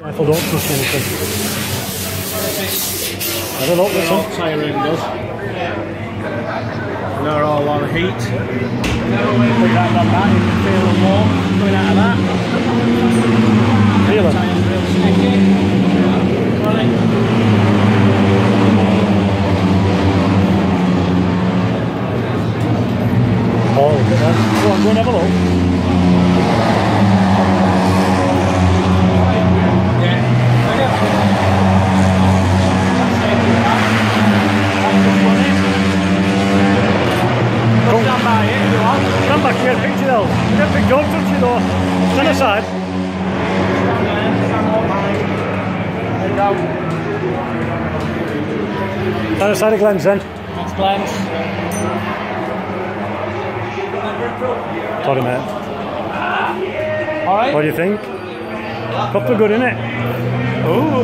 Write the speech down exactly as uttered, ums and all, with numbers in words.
Careful, don't touch anything. I don't know this one. Tyre ring does. And they're all on heat. Put that on that, you can feel the warmth coming out of that. Feel it. Tyre's real sticky. Right. Oh, look at that. Go on, go and have a look. Stand back here, picture though. Get picked, don't touch it though. Stand aside. Stand aside of Glenn's then. That's Glenn's. Sorry mate. Alright. What do you think? Proper good, innit? Ooh.